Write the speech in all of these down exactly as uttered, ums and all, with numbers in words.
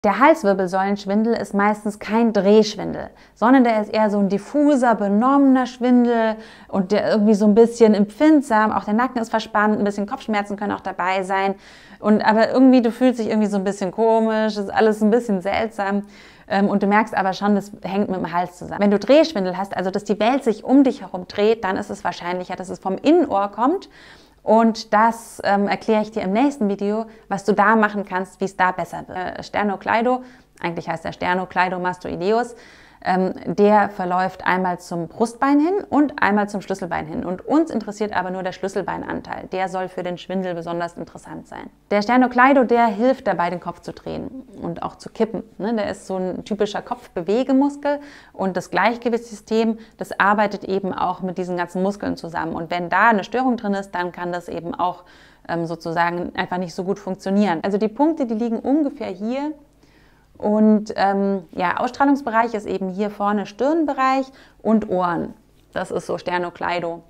Der Halswirbelsäulenschwindel ist meistens kein Drehschwindel, sondern der ist eher so ein diffuser, benommener Schwindel und der irgendwie so ein bisschen empfindsam. Auch der Nacken ist verspannt, ein bisschen Kopfschmerzen können auch dabei sein. Und aber irgendwie, du fühlst dich irgendwie so ein bisschen komisch, ist alles ein bisschen seltsam. Und du merkst aber schon, das hängt mit dem Hals zusammen. Wenn du Drehschwindel hast, also dass die Welt sich um dich herum dreht, dann ist es wahrscheinlicher, dass es vom Innenohr kommt. Und das ähm, erkläre ich dir im nächsten Video, was du da machen kannst, wie es da besser wird. Äh, Sternocleido, eigentlich heißt der Sternocleidomastoideus, ähm, der verläuft einmal zum Brustbein hin und einmal zum Schlüsselbein hin. Und uns interessiert aber nur der Schlüsselbeinanteil. Der soll für den Schwindel besonders interessant sein. Der Sternocleido, der hilft dabei, den Kopf zu drehen und auch zu kippen. Ne? Der ist so ein typischer Kopfbewegemuskel und das Gleichgewichtssystem, das arbeitet eben auch mit diesen ganzen Muskeln zusammen. Und wenn da eine Störung drin ist, dann kann das eben auch ähm, sozusagen einfach nicht so gut funktionieren. Also die Punkte, die liegen ungefähr hier. Und ähm, ja, Ausstrahlungsbereich ist eben hier vorne Stirnbereich und Ohren. Das ist so Sternocleido.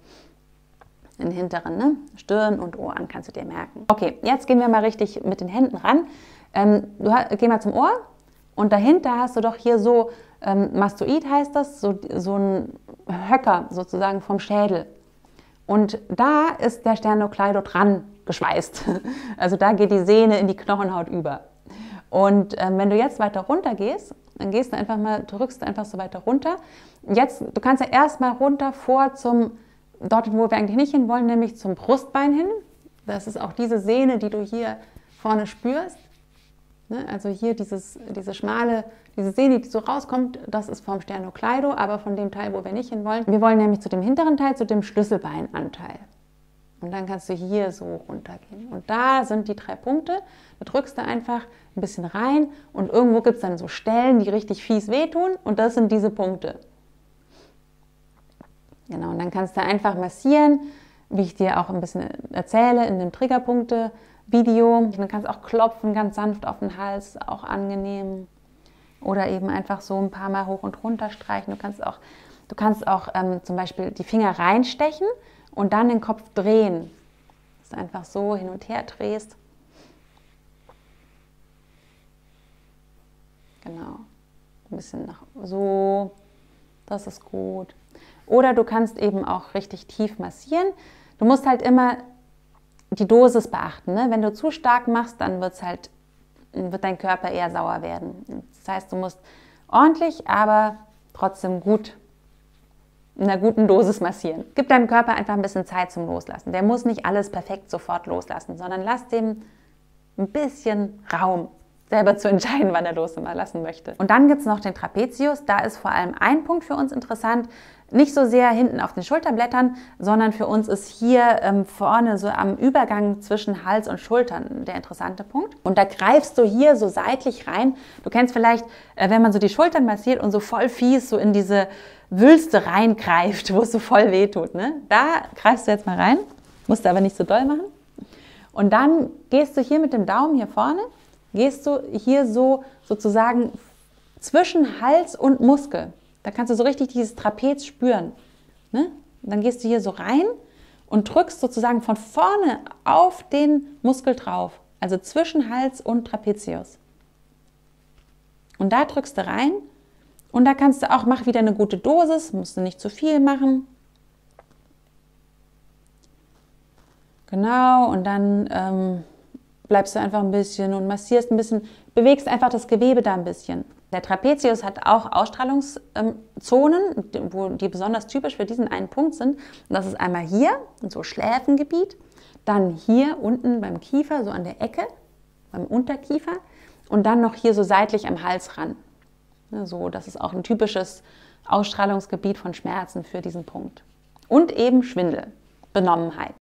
Den hinteren, ne? Stirn und Ohren kannst du dir merken. Okay, jetzt gehen wir mal richtig mit den Händen ran. Ähm, du, geh mal zum Ohr und dahinter hast du doch hier so, ähm, Mastoid heißt das, so, so ein Höcker sozusagen vom Schädel. Und da ist der Sternocleido dran geschweißt. Also da geht die Sehne in die Knochenhaut über. Und ähm, wenn du jetzt weiter runter gehst, dann gehst du einfach mal, drückst du einfach so weiter runter. Jetzt, du kannst ja erstmal runter vor zum, dort wo wir eigentlich nicht hin wollen, nämlich zum Brustbein hin. Das ist auch diese Sehne, die du hier vorne spürst. Ne? Also hier dieses, diese schmale, diese Sehne, die so rauskommt, das ist vom Sternocleido, aber von dem Teil, wo wir nicht hin wollen. Wir wollen nämlich zu dem hinteren Teil, zu dem Schlüsselbeinanteil. Und dann kannst du hier so runtergehen. Und da sind die drei Punkte. Da drückst du einfach ein bisschen rein und irgendwo gibt es dann so Stellen, die richtig fies wehtun. Und das sind diese Punkte. Genau, und dann kannst du einfach massieren, wie ich dir auch ein bisschen erzähle in dem Triggerpunkte-Video. Und dann kannst du auch klopfen, ganz sanft auf den Hals, auch angenehm. Oder eben einfach so ein paar Mal hoch und runter streichen. Du kannst auch, du kannst auch ähm, zum Beispiel die Finger reinstechen und dann den Kopf drehen. Dass du einfach so hin und her drehst. Genau. Ein bisschen nach so. Das ist gut. Oder du kannst eben auch richtig tief massieren. Du musst halt immer die Dosis beachten. Ne? Wenn du zu stark machst, dann wird's halt, wird dein Körper eher sauer werden. Das heißt, du musst ordentlich, aber trotzdem gut in einer guten Dosis massieren. Gib deinem Körper einfach ein bisschen Zeit zum Loslassen. Der muss nicht alles perfekt sofort loslassen, sondern lass dem ein bisschen Raum, selber zu entscheiden, wann er loslassen möchte. Und dann gibt es noch den Trapezius. Da ist vor allem ein Punkt für uns interessant. Nicht so sehr hinten auf den Schulterblättern, sondern für uns ist hier ähm, vorne so am Übergang zwischen Hals und Schultern der interessante Punkt. Und da greifst du hier so seitlich rein. Du kennst vielleicht, äh, wenn man so die Schultern massiert und so voll fies so in diese Wülste reingreift, wo es so voll weh tut. Ne? Da greifst du jetzt mal rein, musst du aber nicht so doll machen. Und dann gehst du hier mit dem Daumen hier vorne, gehst du hier so sozusagen zwischen Hals und Muskel. Da kannst du so richtig dieses Trapez spüren. Ne? Dann gehst du hier so rein und drückst sozusagen von vorne auf den Muskel drauf. Also zwischen Hals und Trapezius. Und da drückst du rein. Und da kannst du auch, mach wieder eine gute Dosis, musst du nicht zu viel machen. Genau, und dann ähm, bleibst du einfach ein bisschen und massierst ein bisschen, bewegst einfach das Gewebe da ein bisschen. Der Trapezius hat auch Ausstrahlungszonen, wo die besonders typisch für diesen einen Punkt sind. Und das ist einmal hier, so Schläfengebiet, dann hier unten beim Kiefer, so an der Ecke, beim Unterkiefer und dann noch hier so seitlich am Hals ran. So, das ist auch ein typisches Ausstrahlungsgebiet von Schmerzen für diesen Punkt. Und eben Schwindel, Benommenheit.